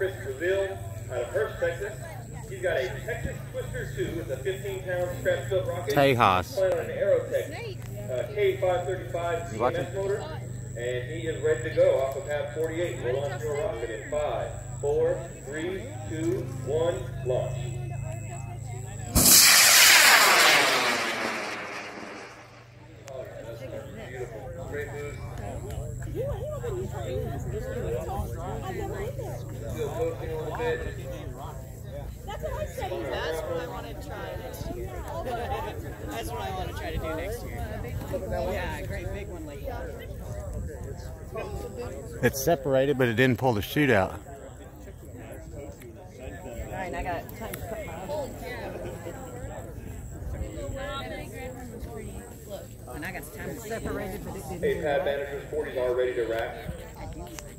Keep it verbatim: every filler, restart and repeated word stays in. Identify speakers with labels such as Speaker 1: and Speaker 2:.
Speaker 1: Chris Brazil out of Hurst, Texas. He's got a Texas Twister two with a fifteen pound scratch-built rocket.
Speaker 2: Tejas.
Speaker 1: Playing on an aerotech uh, K five thirty-five C M S motor, and he is ready to go off of pad forty-eight. We'll launch your rocket in five, four, three, two, one, launch. Oh, yeah, that's beautiful. Great boost. Still coasting a little bit.
Speaker 3: That's what I said. That's what I want to try next year. That's what I want to try to do next year. Yeah, a great big one late.
Speaker 2: It's separated, but it didn't pull the chute out.
Speaker 3: Alright, I got time to cut my own. And I got time to separate it, but it didn't.
Speaker 1: Hey, pad managers, forties are ready to rack.